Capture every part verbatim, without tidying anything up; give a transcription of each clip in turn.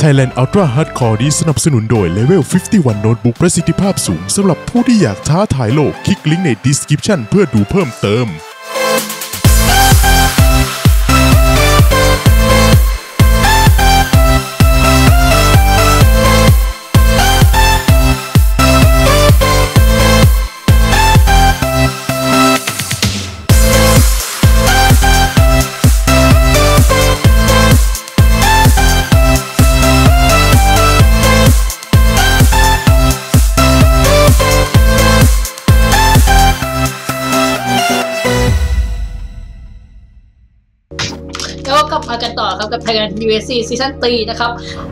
Thailand Ultra Hardcore นี้สนับสนุนโดย Level ห้าสิบเอ็ด Notebook ประสิทธิภาพสูงสำหรับผู้ที่อยากท้าทายโลกคลิกลิงก์ใน Description เพื่อดูเพิ่มเติมแล้วก็กลับมากันต่อครับกับ Thailand ยู เอส ซี ซีซั่นสามนะครับ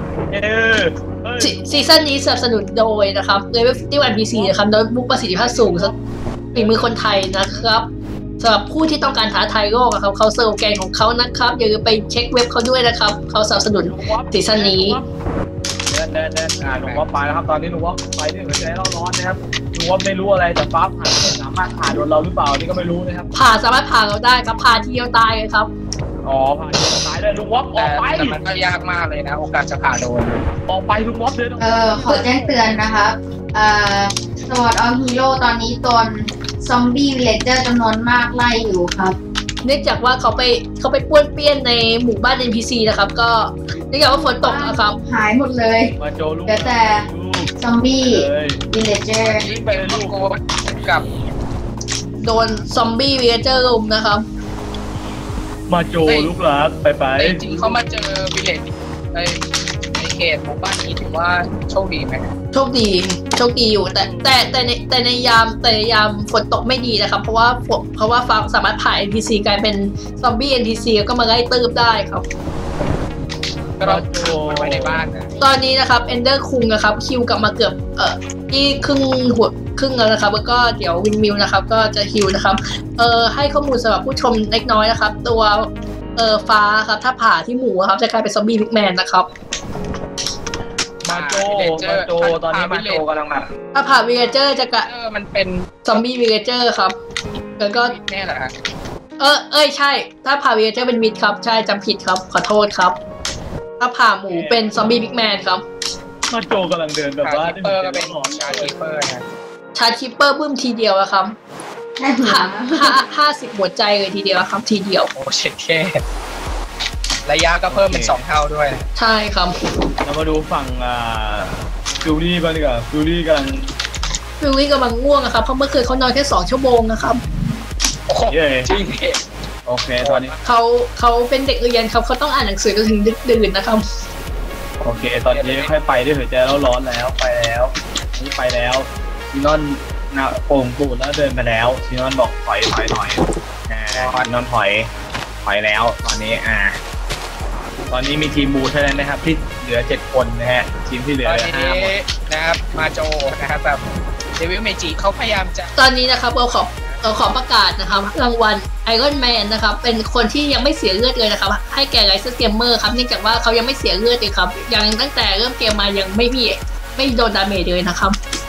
ซีซั่นนี้สนับสนุนโดยนะครับ Level ห้าสิบเอ็ด พี ซี นะครับโน้ตบุ๊กประสิทธิภาพสูงฝีมือคนไทยนะครับสำหรับผู้ที่ต้องการท้าทายโลกครับเขาเซอร์แกนของเขานะครับอย่าลืมไปเช็คเว็บเขาด้วยนะครับเขาสนับสนุนซีซั่นนี้เดินเดินเดินอ่าลุงวอปไปแล้วครับตอนนี้ลุงวอปไปด้วยหัวใจเราร้อนนะครับลุงวอปไม่รู้อะไรแต่ฟ้าผ่าสามารถผ่าโดนเราหรือเปล่านี่ก็ไม่รู้นะครับผ่าสามารถผ่าเราได้ครับผ่าทีเดียวตายเลยครับอ๋อผ่าทีเดียวตายเลยลุงวอปออกไปแต่มันก็ยากมากเลยนะโอกาสจะผ่าโดนออกไปลุงวอปเดินเออขอแจ้งเตือนนะคะเอ่อสวอตออฟฮีโร่ตอนนี้โดนซอมบี้วิลเลจเจอร์จำนวนมากไล่อยู่ครับเนื่องจากว่าเขาไปเขาไปป้วนเปี้ยนในหมู่บ้าน เอ็น พี ซี นะครับก็เนื่องจากว่าฝนตกนะครับหายหมดเลยเหลือแต่ซอมบี้วิลเลจเจอร์ที่เป็นลูกกับโดนซอมบี้วิลเลจเจอร์ลุมนะครับมาโจลูกหลานไปไปจริงเขามาเจอวิลเลจในในเขตหมู่บ้านนี้ถือว่าโชคดีไหมโชคดีโชคดีอยู่แต่แต่แต่ในแต่ในยามแต่ในยามฝนตกไม่ดีนะครับเพราะว่าเพราะว่าฟ้าสามารถผ่า เอ็น พี ซี กลายเป็นซอมบี้ เอ็น พี ซี แล้วก็มาไล่ตืบได้ครับก็เราโจมันไว้ในบ้านนะตอนนี้นะครับเอนเดอร์คุงนะครับคิวกลับมาเกือบเอ่อที่ครึ่งหัวครึ่งแล้วนะครับแล้วก็เดี๋ยววินมิวนะครับก็จะฮิวนะครับเอ่อให้ข้อมูลสำหรับผู้ชมเล็กน้อยนะครับตัวเอ่อฟ้าครับถ้าผ่าที่หมูครับจะกลายเป็นซอมบี้พิกแมนนะครับมาโจมาโจตอนนี้มาโจกำลังมาถ้าผ่าวิลเลจเจอร์จะกลายมันเป็นซอมบี้วิลเลจเจอร์ครับแล้วก็แน่แหละเออเอ้ยใช่ถ้าผ่าวิลเลจเจอร์เป็นมิดครับใช่จำผิดครับขอโทษครับถ้าผ่าหมูเป็นซอมบี้พิกแมนครับมาโจกำลังเดินแบบว่าเปอร์ก็เป็นชาร์คิปเปอร์นะชาร์คิปเปอร์บึ้มทีเดียวอะครับห้าห้าสิบหัวใจเลยทีเดียวครับทีเดียวโอ้เช็ดแค่ระยะก็เพิ่มเป็นสองเท่าด้วยใช่ครับเรามาดูฝั่งอ่าฟิวรี่บ้างดีกว่าฟิวรี่กำลังฟิวรี่กำลังง่วงอะครับเพราะเมื่อคืนเขานอนแค่สองชั่วโมงนะครับโอ้โหจริงโอเคตอนนี้เขาเขาเป็นเด็กเรียนครับเขาต้องอ่านหนังสือจนถึงดึกดื่นนะครับโอเคตอนนี้ค่อยไปด้วยหัวใจแล้วร้อนแล้วไปแล้วนี่ไปแล้วซีนอนนะโป่งปูดแล้วเดินไปแล้วซีนอนบอกถอยถอยถอยอ่าซีนอนถอยถอยแล้วตอนนี้อ่าตอนนี้มีทีมบูเท่านั้นนะครับที่เหลือเจ็ดคนนะฮะทีมที่เหลือห้าคนนะครับมาโจนะครับแบบเดวิลเมจิเขาพยายามจะตอนนี้นะครับเราขอเราขอประกาศนะครับรางวัลไอรอนแมนนะครับเป็นคนที่ยังไม่เสียเลือดเลยนะครับให้แก่ไลเซอร์เกมเมอร์ครับเนื่องจากว่าเขายังไม่เสียเลือดเลยครับยังตั้งแต่เริ่มเกมมายังไม่มีไม่โดนดาเมจเลยนะครับ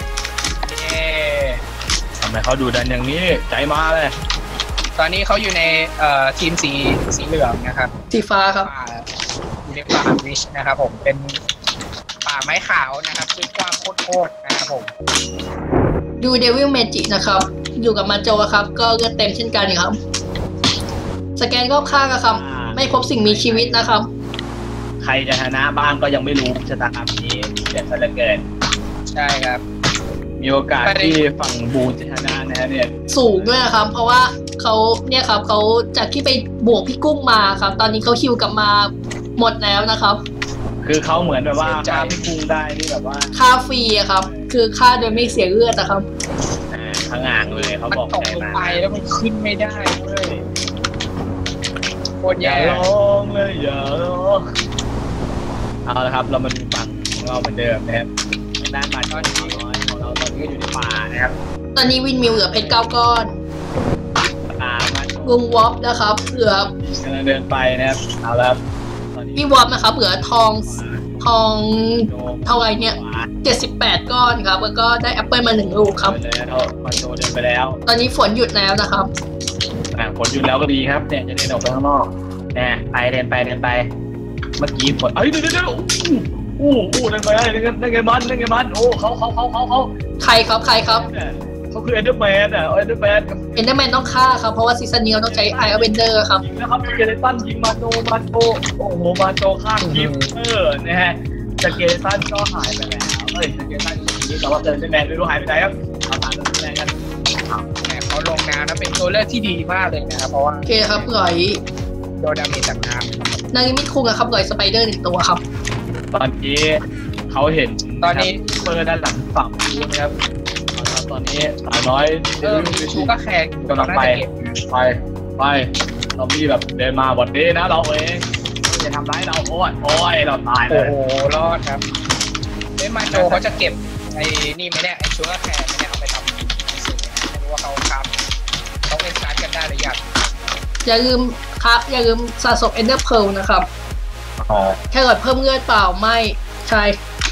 ทำไมเขาดูดันอย่างนี้ใจมาเลยตอนนี้เขาอยู่ในทีมสีสีเหลืองนะครับสีฟ้าครับอยู่ในป่าวิชนะครับผมเป็นป่าไม้ขาวนะครับที่กว้างโคตรๆนะครับผมดูเดวิลเมจินะครับอยู่กับมาโจครับก็เลือดเต็มเช่นกันครับสแกนรอบข้างครับไม่พบสิ่งมีชีวิตนะครับใครจะชนะบ้างก็ยังไม่รู้ชะตากรรมนี้เดือดซะเหลือเกินใช่ครับมีโอกาสที่ฝั่งบูจะชนะนะฮะเนี่ยสูงด้วยนะครับเพราะว่าเขาเนี่ยครับเขาจากที่ไปบวกพี่กุ้งมาครับตอนนี้เขาฮิวกลับมาหมดแล้วนะครับคือเขาเหมือนแบบว่าฆ่าพี่กุ้งได้นี่แบบว่าฆ่าฟรีอะครับคือฆ่าโดยไม่เสียเลือดนะครับอ่าข้างอ่างเลยเขาบอกมันตกลงไปแล้วมันขึ้นไม่ได้เลยโคตรแย่ร้องเลยอย่าร้องเอาละครับเรามาดูฝั่งของเราเหมือนเดิมนะครับด้านมาตอนนี้น้อยของเราตอนนี้ก็อยู่ในป่านะครับตอนนี้วินมิวเหลือเพชรเก้าก้อนตามมาลุงวอปนะครับเหลือกำลังเดินไปนะครับเอาละพี่วอปนะครับเหลือทองทองเท่าไรเนี่ยเจ็ดสิบแปดก้อนครับแล้วก็ได้แอปเปิลมาหนึ่งลูกครับแล้วมาโตเดินไปแล้วตอนนี้ฝนหยุดแล้วนะครับฝนหยุดแล้วก็ดีครับเนี่ยจะเดินออกไปข้างนอกเนี่ยไปเดินไปเดินไปเมื่อกี้ฝนเอ้ยเดี๋ยวเดี๋ยวโอ้โหอู้อู้นั่นไงนั่นไงนั่นไงมันนั่นไงมันโอ้เขาเขาเขาเขาเขาใครครับใครครับเขาคือเอ็นเดอร์แมนอ่ะเอ็นเดอร์แมนเอ็นเดอร์แมนต้องฆ่าครับเพราะว่าซีซั่นนี้เราต้องใช้ไออเวนเดอร์ครับยิงนะครับเกเรตันยิงมาโจมาโจโอ้โหมาโจข้างคิปเออนะฮะสเกเลตันก็หายไปแล้วเฮ้ยสเกเลตันนี่แต่ว่าเดินเป็นแมนไม่รู้หายไปไหนครับเอาตามเดินเป็นแมนกันแหมเขาลงน้ำนะเป็นตัวเลือกที่ดีมากเลยนะครับเพราะว่าโอเคครับหลอยโดนดาเมจจากน้นางมิดคุงอะครับหลอยสไปเดอร์หนึ่งตัวครับตอนนี้เขาเห็นำตอนนี้เปิดด้านหลังฝั่งดูนะครับตอนนี้สาวน้อยเออชูก็แข่งกำลังไปไปไปเราพี่แบบเดินมาวันนี้นะเราเองจะทำร้ายเราโอ้ยโอ้ยเราตายเลโอ้ยโหรอดครับเอ้มาโจเขาจะเก็บไอ้นี่ไหมเนี่ยไอ้ชูก็แข่งไม่ได้เอาไปทำสิ่งไม่รู้ว่าเขาทำเขาเล่นชาร์จกันได้หรือยังอย่าลืมครับอย่าลืมสะสมเอนเดอร์เพลนะครับอ๋อแค่หลอดเพิ่มเลือดเปล่าไม่ใช่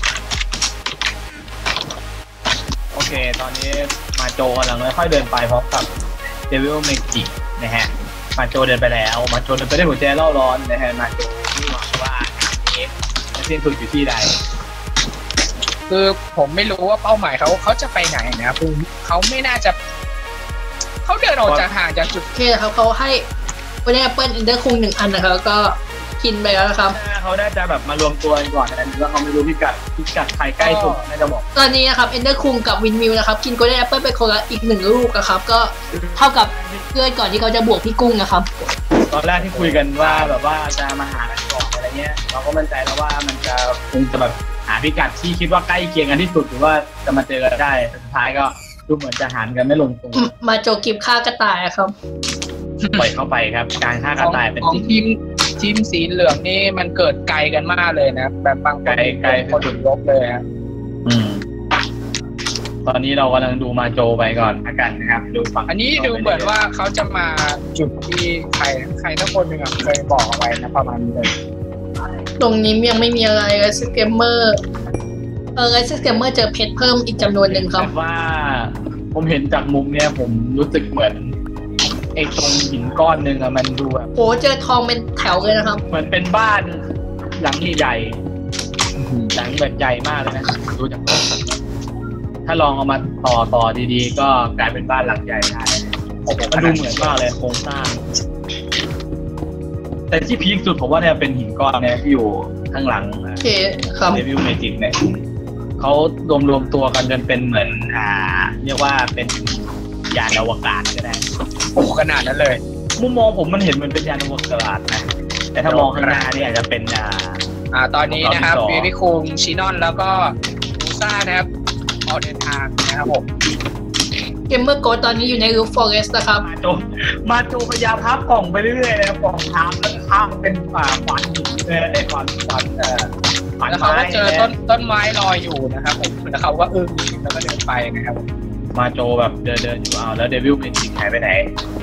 โอเคตอนนี้มาโจกำลังค่อยๆเดินไปพร้อมกับเดวิลเมจินะฮะมาโจเดินไปแล้วมาโจเดินไปได้หัวใจเล่าร้อนนะฮะมาโจที่หวังว่าเอ๊ะจะสิ้นสุดอยู่ที่ใดคือผมไม่รู้ว่าเป้าหมายเขาเขาจะไปไหนนะคือเขาไม่น่าจะเขาเดินออกจากห่างจากจุดโอเคครับเขาให้วันนี้แอปเปิลเอนเดอร์คุงหนึ่งอันนะครับแล้วก็กินไปแล้วนะครับเขาน่าจะแบบมารวมตัวกันก่อนนะหรือว่าเขาไม่รู้พิกัดพิกัดใครใกล้สุดน่าจะบอกตอนนี้นะครับเอนเดอร์คุงกับวินมิวนะครับกินโกลเด้นแอปเปิลไปคนละอีกหนึ่งลูกนะครับก็เท่ากับเพื่อนก่อนที่เขาจะบวกพี่กุ้งนะครับตอนแรกที่คุยกันว่าแบบว่าจะมาหากันก่อนอะไรเงี้ยเราก็มั่นใจแล้วว่ามันจะคงจะแบบหาพิกัดที่คิดว่าใกล้เคียงกันที่สุดหรือว่าจะมาเจอกันได้สุดท้ายก็ดูเหมือนจะหันกันไม่ลงตัวมาโจกิบฆ่ากระต่ายอะครับปล่อยเข้าไปครับการฆ่ากระต่ายเป็นของสิ่งทีมทีมสีเหลืองนี่มันเกิดไกลกันมากเลยนะแบบบางคนไกลไกลคนถึงลบเลยฮะอืมตอนนี้เรากำลังดูมาโจไปก่อนละกันนะครับดูฝั่งอันนี้ดูเหมือนว่าเขาจะมาจุดที่ใครใครทั้งคนหนึ่งอะเคยบอกเอาไว้นะประมาณนี้เลยตรงนี้ยังไม่มีอะไรไรสเกมเมอร์เออไรสเกมเมอร์เจอเพชรเพิ่มอีกจำนวนหนึ่งครับแต่ว่าผมเห็นจากมุมเนี้ยผมรู้สึกเหมือนไอ้ตรงหินก้อนหนึ่งอะมันดูแบบโหเจอทองเป็นแถวเลยนะครับเหมือนเป็นบ้านหลังใหญ่ๆหลังแบบใหญ่มากเลยนะดูจากรูปถ้าลองเอามาต่อต่อดีๆ ก็กลายเป็นบ้านหลังใหญ่ได้มันดูเหมือนมากเลยโครงสร้าง แต่ที่พีคสุดผมว่าเนี่ยเป็นหินก้อนเนี่ยที่อยู่ข้างหลังโอเคครับเดวิลเมจิกเนี่ยเขารวมรวมตัวกันจนเป็นเหมือนอ่าเรียกว่าเป็นยานอวกาศก็ได้โอ้ขนาดนั้นเลยมุมมองผมมันเห็นมันเป็นยานอวกาศนะแต่ถ้ามองข้างหน้าเนี่ยอาจจะเป็นอ่าอ่าตอนนี้นะครับต่อวิวิคุงชินอนแล้วก็มูซ่านะครับออกเดินทางนะครับผมเกมเมอร์โกตอนนี้อยู่ในรูฟฟอเรสต์นะครับมาโจมาโจพยายามพับกล่องไปเรื่อยๆนะครับกล่องพับแล้วพับเป็นอ่าขวานหินเลยไอ้ขวานขวานเอ่อขวานแล้วเขาไม้ก็เจอต้นต้นไม้ลอยอยู่นะครับผมแล้วเขาก็อึ้งแล้วก็เดินไปนะครับมาโจแบบเดินเดินอยู่อ้าวแล้วเดวิลเมจิกหายไปไหน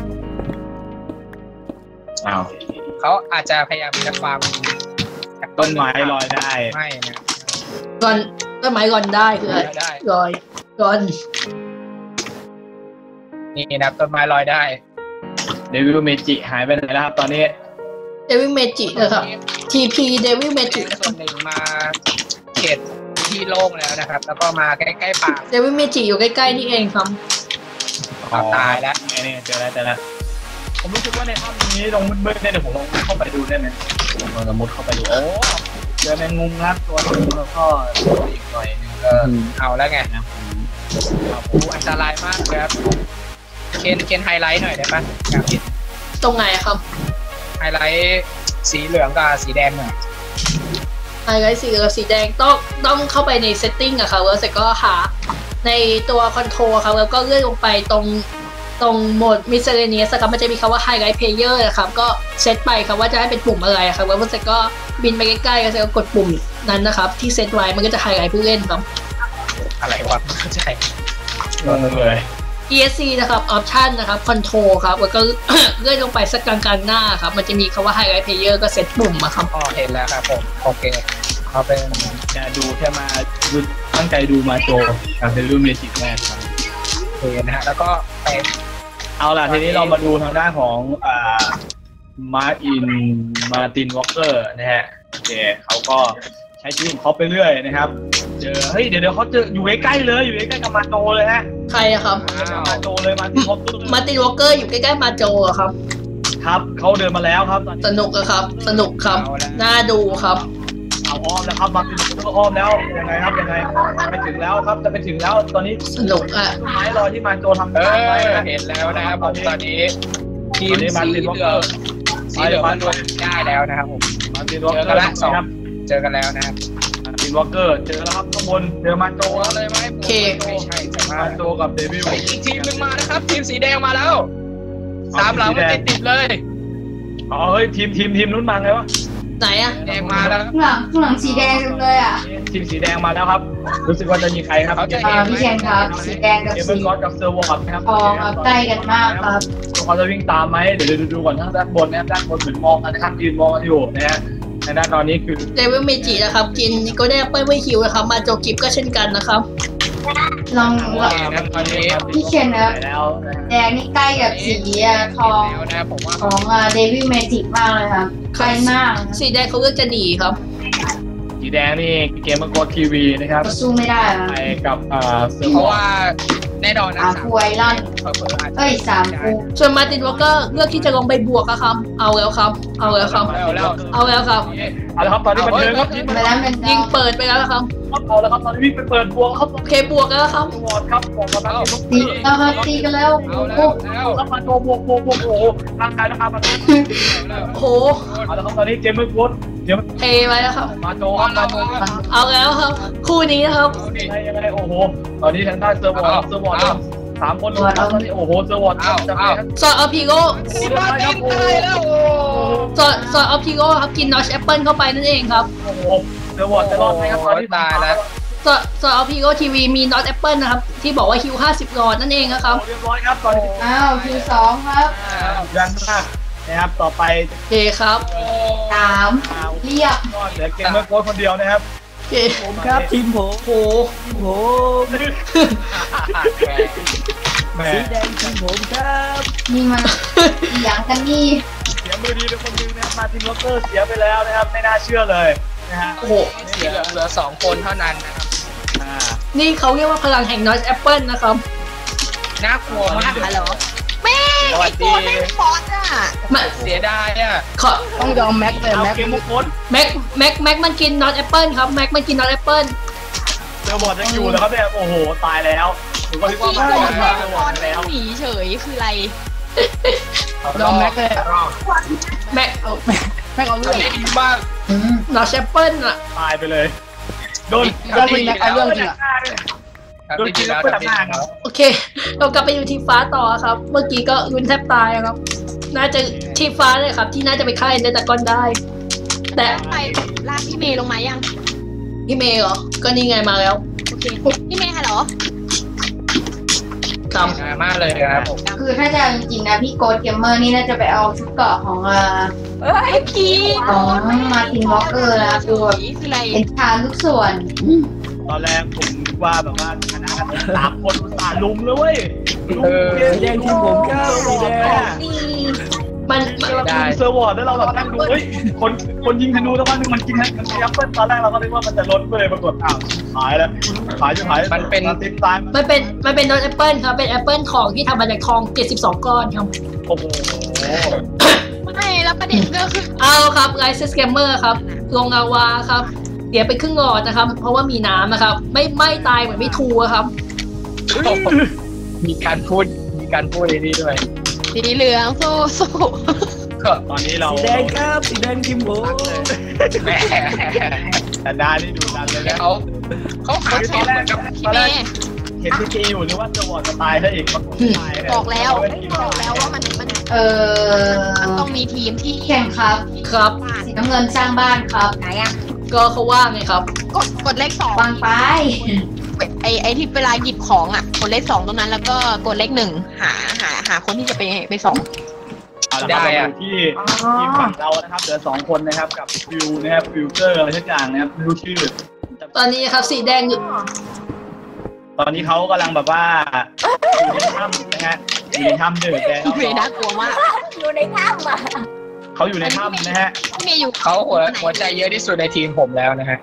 อ้าวเขาอาจจะพยายามจะฟาร์มจากต้นไม้ลอยได้ไม่นะรอนต้นไม้รอนได้คืออะไรได้รอยรอนนี่นะครับต้นไม้ลอยได้เดวิลเมจิหายไปไหนแล้วครับตอนนี้เดวิลเมจินะครับ ที พี เดวิลเมจิส่วนหนึ่งมาเขตที่โล่งแล้วนะครับ แล้วก็มาใกล้ๆป่าเดวิลเมจิอยู่ใกล้ๆนี่เองครับตายแล้วไอ้นี่เจอแล้วเจอแล้วผมรู้สึกว่าในถ้ำนี้ตรงมืดๆเนี่ยเดี๋ยวผมลองเข้าไปดูได้ไหมผมลองมุดเข้าไปดูโอ้เจอแมงมุมครับตัวนึงแล้วก็อีกหน่อยนึงก็เอาแล้วไงนะโอ้อันตรายมากเลยครับเคนเคนไฮไลท์หน่อยได้ปะอยากเห็นตรงไหนอะครับไฮไลท์สีเหลืองกับสีแดงหน่อยไฮไลท์สีเหลืองสีแดงต้องต้องเข้าไปในเซตติ้งอะครับแล้วเสร็จก็หาในตัวคอนโทรลครับแล้วก็เลื่อนลงไปตรงตรงโหมดมิสเซเลเนียสครับมันจะมีคำว่าไฮไลท์เพลเยอร์นะครับก็เซตไปครับว่าจะให้เป็นปุ่มอะไรครับแล้วเสร็จก็บินไปใกล้ๆแล้วเสร็จก็กดปุ่มนั้นนะครับที่เซตไว้มันก็จะไฮไลท์ผู้เล่นครับอะไรวะไม่เข้าใจงงเลยอี เอส ซี นะครับ Option นะครับ Control ครับ แล้วก็ เลื่อนลงไปสักกลางๆหน้าครับ มันจะมีคำว่า Highlight Player ก็เซตปุ่มอะครับอ๋อเห็นแล้วครับผมโอเคเอาเป็นจะดูแค่มาดูตั้งใจดูมาโจกับเดวิลเมจิกแรกครับเพลนะฮะแล้วก็ไปเอาล่ะทีนี้เรามาดูทางด้านของอ่ามาร์อินมาร์ตินวอลเกอร์นะฮะโอเคเขาก็ใช้ชีวิตของเขาไปเรื่อยนะครับเจอเฮ้ยเดี๋ยวเดี๋ยวเขาเจออยู่ใกล้ๆเลยอยู่ใกล้ๆกับมาโจเลยฮะใครอะครับมาโจเลยมาที่พบตู้มาร์ตินวอลเกอร์อยู่ใกล้ๆมาโจอะครับครับเขาเดินมาแล้วครับตอนนี้สนุกอะครับ สนุกครับน่าดูครับเอาอ้อมแล้วครับมาถึงตัวอ้อมแล้วยังไงครับยังไงไปถึงแล้วครับจะไปถึงแล้วตอนนี้สนุกอะไม้รอที่มาโจทำเอการไว้อนะเห็นแล้วนะครับผมตอนนี้ทีมตอนนี้มาสีตินเหวอลลืเกออง ร์สีเหลืองมันรวมได้แล้วนะครับผมมาตินวอลเจเกออกันร์แล้วสองครับเจอกันแล้วนะครับมาตินวอลเกอร์เจอแล้วครับข้างบนเจอมาโจตัวเลยไหมไม่ใช่สภามาพโจกับเดวิลอีกทีมหนึ่งมานะครับทีมสีแดงมาแล้วสามหลังมันติดติดเลยอ๋อเฮ้ยทีมทีมทีมนู้นมาไงวะไหนอะแดงมาแล้วข้างหลังข้างหลังสีแดงจังเลยอ่ะทีมสีแดงมาแล้วครับรู้สึกว่าจะมีใครครับอ่าพี่เชนครับสีแดงกับเกมเบอสีร์กอสกับเซอร์วอร์ดนะครับทองครับใกล้กันมากครับเขาจะวิ่งตามไหมเดี๋ยวดูดูก่อนทางด้านบนนะครับด้านบนเหมือนมองกันนะครับยืนมองกันอยู่นะฮะในด้านตอนนี้คือเดวิลเมจินะครับ กินก็ได้เปิ้ลไม่คิวนะครับ มาโจกิฟก็เช่นกันนะครับลองลองนะครับตอนนี้พี่เชนนะครับแล้วนะฮะแดงนี่ใกล้กับสีอ่ะทองแล้วนะผมว่าของอ่าเดวิลเมจิกมากเลยครับใกล้มากนะสีแดงเขาเลือกจะหนีครับสีแดงนี่เกมเบอร์กอสทีวีนะครับก็สู้ไม่ได้อะไปกับเอ่อเซอร์เพวอราะร์ดว่าแน่นอนนะอ่าสามคูไอรอนเผลอๆอาจจะเอ้ยสามคูส่วนมาร์ตินวอลเกอร์เลือกที่จะลงไปบวกอะครับ เอาแล้วครับ เอาแล้วครับแล้วแล้วเอาแล้วครับเอาละครับตอนนี้มันเดินครับยิงไปแล้วเป็นยิงเปิดไปแล้วครับเอาแล้วครับตอนนี้วิ่งไปเปิดบวงครับโอเคบวกแล้วครับเซอร์วอร์ดครับบอกมาแล้วตีแล้วครับตีกันแล้วเอาแล้โอ้วแล้วแล้วมาโจบวกบวกบวกโอ้โหร่างกายนะครับมาแล้วโอ้โหเอาละครับตอนนี้เกมเบอร์กอสเดี๋ยวเทไว้แล้วครับมาโจครับมาโจครับเอาแล้วครับ คู่นี้นะครับยังไงยังไงโอ้โห ตอนนี้ทางด้านเซอร์วอร์ดเซอร์วอร์ดสามคนแล้วตอนนี้โอ้โหเซอร์วอร์ดจะไปครับสอดเอาพีโก้สีมาตินตายแล้วโอ้สอดสอดเอาพีโก้ครับกินนอชแอปเปิลเข้าไปนั่นเองครับโอ้โหเซอร์วอร์ดจะรอดไหมครับตอนนี้ตายแล้วสอดสอดเอาพีโก้ทีวีมีนอชแอปเปิลนะครับ ที่บอกว่าฮิวห้าสิบหลอดนั่นเองนะครับเรียบร้อยครับตอนนี้อ้าวคิวสองครับยันมากนะครับต่อไปโอเคครับสามเรียบก็เหลือเกมเมอร์โค้ชคนเดียวนะครับโอเคผมครับทีมผมโอ้โหทีมผมแหมสีแดงทีมผมครับนี่มันอย่างกันนี่เสียมือดีเป็นคนนึงนะครับมาตินวอเกอร์เสียไปแล้วนะครับไม่น่าเชื่อเลยนะฮะโอ้โหสีเหลืองเหลือสองคนเท่านั้นนะครับอ่านี่เขาเรียกว่าพลังแห่งนอชแอปเปิลนะครับน่ากลัวมากฮัลโหลสวัสดีมาเสียดายอ่ะขอต้องยอมแม็กเลยเอาแม็กเกมเมอร์โค้ชแม็กแม็กแม็กมันกินนอชแอปเปิลครับแม็กมันกินนอชแอปเปิลเซอร์วอร์ดยังอยู่นะครับเนี่ยโอ้โหตายแล้วถือว่าที่ว่ามาแล้วเซอร์วอร์ดแล้วหนีเฉยคืออะไรยอมแม็กเลยแม็กแม็กเอาเรื่องทำได้ดีมากนอชแอปเปิลอะตายไปเลยโดนก็มีแม็กเอาเรื่องจริงอ่ะทำได้ดีแล้วทำได้ดีแล้วโอเค เรากลับไปอยู่ทีมฟ้าต่อครับ เมื่อกี้ก็รุนแทบตายครับ น่าจะทีมฟ้าเลยครับ ที่น่าจะไปฆ่าเอนเดอร์ตะกอนได้ แต่ไปลากพี่เมย์ลงมายังพี่เมย์เหรอ ก็นี่ไงมาแล้วโอเค พี่เมย์ฮัลโหลครับง่ายมากเลยนะครับผมคือถ้าจะเอาจริงๆนะพี่โกดเกมเมอร์นี่น่าจะไปเอาชุดเกราะของอ่าเอ้ยพี่ของมาร์ตินวอลเกอร์นะดูแบบคืออะไรเป็นทางทุกส่วนตอนแรกผมนึกว่าแบบว่าคณะกันสามคนอุตส่าห์ลุมเลยเว้ยเออสีแดงทีมผมครับสีแดงมันมันเราดูเซอร์วอร์ดแล้วเราแบบนั่งดูเฮ้ยคนคนยิงธนูทั้งวันนึงมันกินมันกินแอปเปิ้ลตอนแรกเราก็นึกว่ามันจะลดเลยปรากฏอ้าวหายแล้วหายจะหายมันเป็นติดตายมันเป็นมันเป็นนอชแอปเปิลครับ เป็นแอปเปิลทองที่ทำมาจากทองเจ็ดสิบสองก้อนครับโอ้โหไม่แล้วประเด็นก็คือเอาครับไลซ์สแกมเมอร์ครับ ลงอาวาครับ เดี๋ยวไปครึ่งหลอดนะครับ เพราะว่ามีน้ำนะครับ ไม่ไม่ตายเหมือนไม่ทูอะครับมีการพูดมีการพูดในนี้ด้วยสีเหลืองสู้สู้ก็ตอนนี้เราสีแดงครับสีแดงทีมผมแหมแต่ดานี่ดูดันเลยนะเขาเขาขาดตอนแรกกับตอนพี่แรเมกย์เห็นทีจีอยู่หรือว่าเซอร์วอร์ดจะตายซะอีกปรากฏตายบอกแล้วบอกแล้วว่ามันมันเออมันต้องมีทีมที่แข่งครับครับสีน้ำเงินสร้างบ้านครับไหนอ่ะก็เขาว่าไงครับกดกดเลขสองวางไปไอไอที่เวลาหยิบของอ่ะกดเลขสองตรงนั้นแล้วก็กดเลขหนึ่งหาหาหาคนที่จะไปไปสองเอาละครับเราอยู่ที่ทีมฝั่งเรานะครับเหลือสองคนนะครับกับฟิวนะครับฟิวเจอร์อะไรสักอย่างนะครับไม่รู้ชื่อตอนนี้ครับสีแดงอยู่ตอนนี้เขากำลังแบบว่าอยู่ในถ้ำนะฮะอยู่ในถ้ำเดือดแดงพี่เมย์น่ากลัวมากอยู่ในถ้ำอ่ะเขาอยู่ในถ้ำนะฮะพี่เมย์อยู่เขาหัวหัวใจเยอะที่สุดในทีมผมแล้วนะฮะ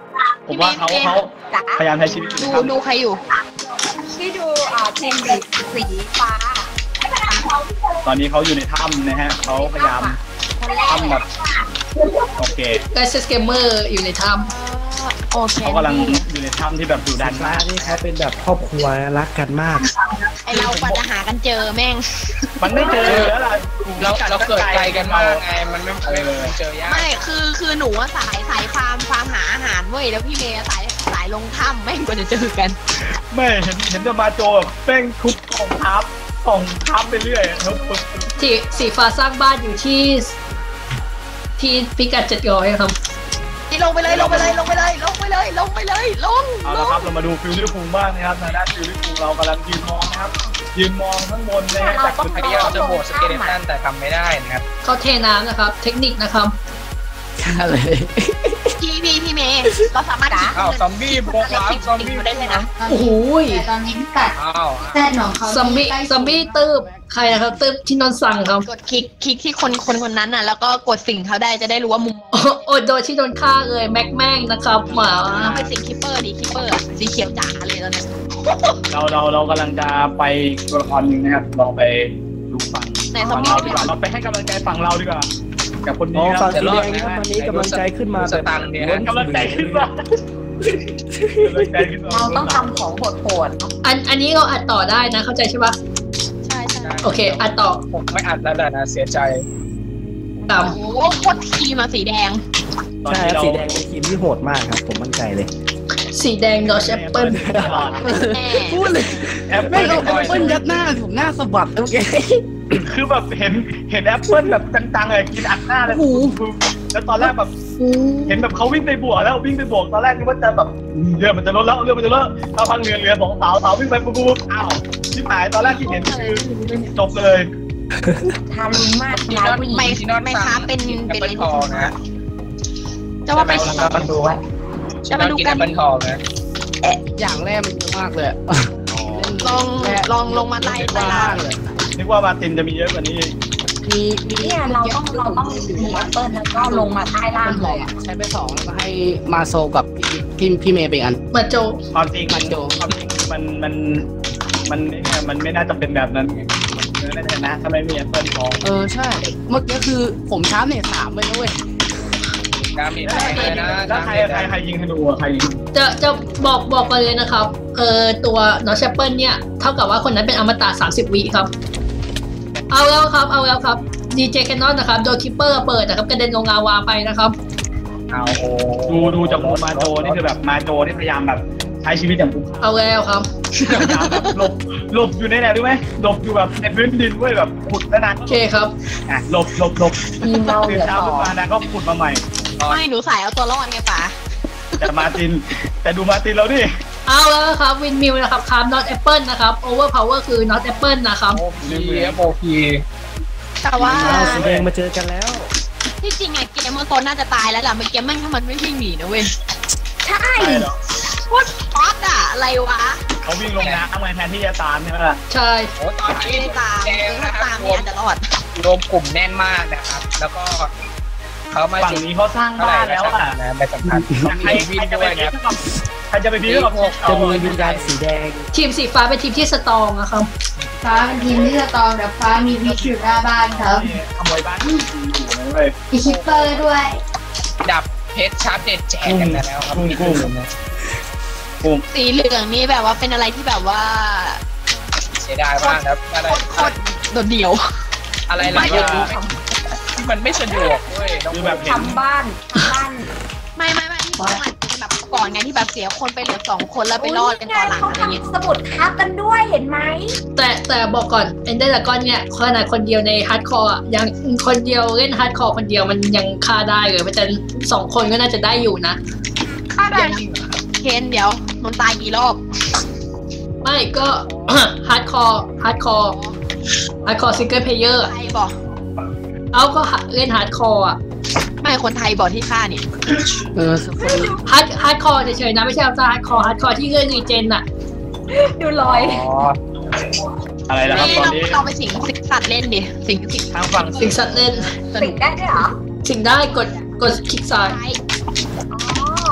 ผมว่าเขาเขาพยายามใช้ชีวิตดูดูใครอยู่ที่ดูอ่าทีมสีฟ้าตอนนี้เขาอยู่ในถ้ำนะฮะเขาพยายามทำแบบโอเคไกด์เกมเมอร์อยู่ในถ้โอเคเขากำลังอยู่ในถ้ำที่แบบดุดันมากนี่เขาเป็นแบบครอบครัวรักกันมากไอเรากว่าจะหากันเจอแม่งมันไม่เจอแล้วล่ะเราเราเกิดไกลกันมากไงมันไม่ไม่ไม่เจอยากไม่คือคือหนูอะสายสายฟาร์มฟาร์มหาอาหารเว้ยแล้วพี่เมย์สายสายลงถ้ำแม่งกว่าจะเจอกันไม่เห็นเห็นจะมาโจแบบแป้งทุบกองทัพกองทัพไปเรื่อยทุบปุ๊บำที่สีฟ้าสร้างบ้านอยู่ที่ ที่พิกัดเจ็ดร้อยครับนี่ลงไปเลยลงไปเลยลงไปเลยลงไปเลยลงไปเลยลงเอาละครับเรามาดูฟิลลิปปูบ้างนะครับทางด้านฟิลลิปปูเรากำลังยืนมองนะครับยืนมองข้างบนนะฮะจากจุดพที่ยายามเราจะโหวตสเกเลตันแต่ทำไม่ได้นะครับเขาเทน้ำนะครับ เทคนิคนะครับใช่เลยพี่พี่พี่เมย์เราสามารถอ้าวซอมบี้บวกหลังซอมบี้ได้เลยนะโอ้โหแต่ตอนนี้พิกัดอ้าวแซดของเขาซอมบี้ซอมบี้ตืบใครนะครับตืบที่นนท์สั่งครับกดคลิกคลิกที่คนคนคนนั้นน่ะแล้วก็กดสิ่งเขาได้จะได้รู้ว่ามุมโอ้โอโดนที่โดนฆ่าเลยแม็กแม่งนะครับหมาต้องไปสิ่งคิปเปอร์ดิคิปเปอร์สีเขียวจ๋าเลยตอนนี้เราเราเรากำลังจะไปตัวละครหนึงนะครับลองไปดูฝั่งในสฝั่งมอเรางดีกว่าเราไปให้กำลังใจฝั่งเราดีกว่ากับคนอ๋อนี้คฝั่รังบสีแดงนี่ครับตอนนี้กำลังใจขึ้นมาสตางค์เนี่ยกำลังใจขึ้นมากำลังใจขึ้นมาเราต้องทำของโหดอันอันนี้เราอัดต่อได้นะเข้าใจใช่ปะใช่ใช่โอเคอัดต่อผมไม่อัดแล้วแหละนะเสียใจตามโอ้โหโคตรทีมาสีแดงตอนใช่นี้ครับเราสีแดงเป็นทีมที่โหดมากครับผมมั่นใจเลยสีแดงดอชแอปเปิลแน่พูดเลยแอปเปิไม่ลเอาแอปเปิ้ลยัดหน้าผมหน้าสะบัดโอเคคือแบบเห็นเห็นแอปเปิลแบบจังๆเลยกินอัดหน้าเลยโอ้โหแล้วตอนแรกแบบเห็นแบบเขาวิ่งไปบวกแล้ววิ่งไปบวกตอนแรกนึกว่าจะแบบเรือมันจะลดแล้วเรือมันจะลดเราพังเรือเรือสองสาวสาววิ่งไปปุ๊บปุ๊บอ้าวชิบหายตอนแรกที่เห็นคือจบเลยๆทารุณมากซีร้ายนอนผู้หญิงไม่ซีนอนไม่ค้าเป็นแอปเป็นเปิลทองนะจะว่าไปซีนอนดูไว้ซีนอนกินแอปเปิลทองนะอย่างแรกมันเยอะมากเลยลองลองลงมาไล่ไล่ล่าเลยนึกว่ามาร์ตินจะมีเยอะกว่านี้มีมีเนี่ยเราต้องเราต้องมีแอปเปิลแล้วก็ลงมาใต้ล่างเป็นเลเลยยอ่ะใช้ไปสองแล้วก็ให้มาโซกับพี่พี่เมย์ไปอันมาโจความจริงมันโจความจริงมันมันมันเนี่ยมันไม่น่าจะเป็นแบบนั้นไงมันน่าจะชนะถ้าไม่มีแอปเปิลทองเออใช่ เมื่อกี้คือผมช้าเนี่ยสามเลยนะเว้ยดาเมจแรงเลยนะแล้วใครใครใครยิงธนูอะใครยิงจะจะบอกบอกไปเลยนะครับเออตัวดอชแอปเปิลเนี่ยเท่ากับว่าคนนั้นเป็นอมตะสามสิบวิครับ เอาแล้วครับเอาแล้วครับดีเจแคนนอนนะครับโดนคิปเปอร์เปิดนะครับกระเด็นลงลาวาไปนะครับเอาดูดูจากมุมมาโจนี่คือแบบมาโจนี่พยายามแบบใช้ชีวิตอย่างคุ้มค่าเอาแล้วครับพยายามแบบหลบหลบอยู่ในไหนรู้ไหมหลบอยู่แบบในพื้นดินเว้ยแบบขุดแล้วนานโอเคครับอ่ะหลบหลบหลบทีมเราเหตื่ลืนอเช้าสอขึ้นงมานะก็ขุดมาใหม่ไม่หนูสายเอาตัวรอดไงป๋าแต่มาร์ติน แต่ดูมาร์ตินแล้วดิเอาแล้วครับวินมิวนะครับคามน็อตแอปเปิลนะครับโอเวอร์พาวเวอร์คือน็อตแอปเปิลนะครับโอพีโอพีแต่ว่าอ้าวสีแดงมาเจอกันแล้วที่จริงไงเกมเมอร์โซนน่าจะตายแล้วล่ะเมื่อกี้แม่งถ้ามันไม่วิ่งหนีนะเว้ยใช่ใช่เหรอโคตรป๊อตอะอะไรวะเขาวิ่งลงน้ำไงแทนที่จะตามใช่ไหมล่ะใช่โอ้ตอนไม่นี้ได้ตามแดงถ้านะครับตามรเนี่วย มอาจจะรอดรวมกลุ่มแน่นมากนะครับ แล้วก็เขามาฝั่งนี้เขาสร้างเท่าไหร่บ้านแล้แล้ว วอ่ะอ่ะนะใบสำคัญใครวิใครนจะด้ไปวยพีนะกับใครจะไปพีกับจะมีวิญญาณสีแดงทีมสีฟ้าเป็นทีมที่สตรองนะครับฟ้าเป็นทีมที่จะตองแต่ฟ้ามีวิชอยู่หน้าบ้านครับขโมยบ้านอยู่เลยมีคิปเปอร์ด้วยดับเพชรชาร์ปเด็ดแจกกันแล้วครับกุ้งกุ้งกุ้งสีเหลืองนี่แบบว่าเป็นอะไรที่แบบว่าเสียดายมากครับอะไรโคตรโดดเดี่ยวอะไรหลายอย่างมันไม่สะดวกเว้ยต้องคือแบบเห็นทำบ้านทำบ้านไม่ไม่ไม่ที่มันเป็นแบบก่อนไงที่แบบเสียคนไปเหลือสองคนแล้วไปรอดกันตอนหลังเขาอะไรเงี้ยทำสมุดทับกันด้วยเห็นไหมแต่แต่บอกก่อนเอนเดอร์ดากอนเนี่ยขนาดคนเดียวในฮาร์ดคอร์อ่ะยังคนเดียวเล่นฮาร์ดคอร์คนเดียวมันยังฆ่าได้เลยเพราะฉะนั้นสองคนก็น่าจะได้อยู่นะฆ่าได้เคนเดี๋ยวมันตายกี่รอบไม่ก็ ฮาร์ดคอร์ฮาร์ดคอร์ฮาร์ดคอร์ซิงเกิลเพลเยอร์ไทยบอกเอาก็เล่นฮาร์ดคอร์อ่ะไม่คนไทยบอกที่ฆ่าเนี่ยเออสักคนฮาร์ดฮาร์ดคอร์เฉยๆนะไม่ใช่อัลตร้าฮาร์ดคอร์ฮาร์ดคอร์ที่เลื่อนรีเจนอ่ะดูรอยอ๋ออะไรนะครับตอนนี้เราไปสิงสิงสัตว์เล่นดิสิงสิงทางฝั่งสิงสัตว์เล่นสตินุดกได้ด้วยเหรอสิงได้กดกดคลิกซ้ายอ๋อ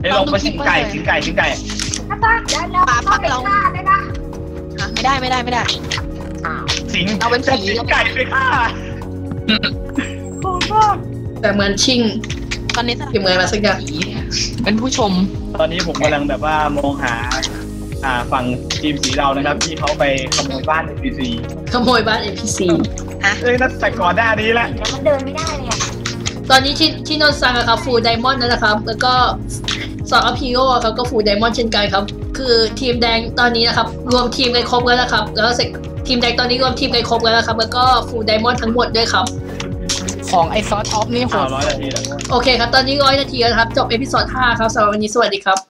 ไอ้ลงไปชิงไก่ชิงไก่ชิงไก่ถ้าป้าแล้วแล้วป้าไปฆ่าได้ปะอ่ะไม่ได้ไม่ได้ไม่ได้อ้าวสิงเอาเป็นผีชิงไก่ไปฆ่าโคตรมากแต่เหมือนชิงตอนนี้ที่เหมือนมาสักอย่างผีเนี่ยเป็นผู้ชมตอนนี้ผมกำลังแบบว่ามองหาอ่าฝั่งทีมสีเรานะครับที่เขาไปขโมยบ้าน เอ็น พี ซีขโมยบ้าน เอ็น พี ซีเอ้ยนั่นแต่ก่อนหน้านี้แหละเดี๋ยวมันเดินไม่ได้เลยอ่ะตอนนี้ที่ที่นนท์ซังอะครับฟูลไดมอนด์นะครับ แล้วก็สองอพีโร่ครับก็ฟูลไดมอนด์เช่นกันครับ คือทีมแดงตอนนี้นะครับรวมทีมกันครบแล้วนะครับ แล้วเสร็จทีมแดงตอนนี้รวมทีมกันครบแล้วนะครับ แล้วก็ฟูลไดมอนด์ทั้งหมดด้วยครับของไอซอสออฟนี่โหข่าวดร้อยนาทีแล้วโอเคครับ ตอนนี้ร้อยนาทีแล้วครับ จบเอพิโซดห้าครับสำหรับวันนี้สวัสดีครับ